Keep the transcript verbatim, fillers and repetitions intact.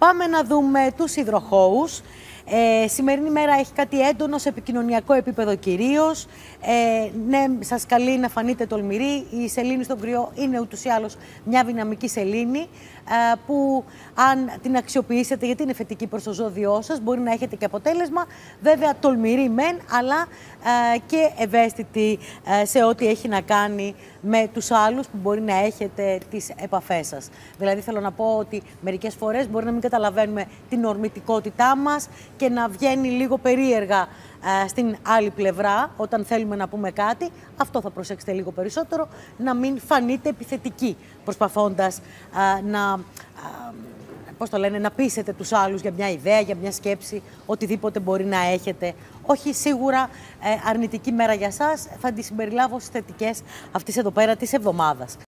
Πάμε να δούμε τους υδροχόους. Ε, σημερινή μέρα έχει κάτι έντονο σε επικοινωνιακό επίπεδο κυρίως. Ε, ναι, σας καλεί να φανείτε τολμηροί. Η σελήνη στον Κριό είναι ούτως ή άλλως μια δυναμική σελήνη ε, που αν την αξιοποιήσετε, γιατί είναι θετική προς το ζώδιό σας, μπορεί να έχετε και αποτέλεσμα. Βέβαια τολμηροί μεν, αλλά ε, και ευαίσθητοι ε, σε ό,τι έχει να κάνει με τους άλλους που μπορεί να έχετε τις επαφές σας. Δηλαδή θέλω να πω ότι μερικές φορές μπορεί να μην καταλαβαίνουμε την ορμητικότητά μας και να βγαίνει λίγο περίεργα ε, στην άλλη πλευρά όταν θέλουμε να πούμε κάτι. Αυτό θα προσέξετε λίγο περισσότερο, να μην φανείτε επιθετικοί προσπαθώντας ε, να, ε, πώς το λένε, να πείσετε τους άλλους για μια ιδέα, για μια σκέψη, οτιδήποτε μπορεί να έχετε. Όχι σίγουρα ε, αρνητική μέρα για σας, θα τη συμπεριλάβω στις θετικές αυτής εδώ πέρα της εβδομάδας.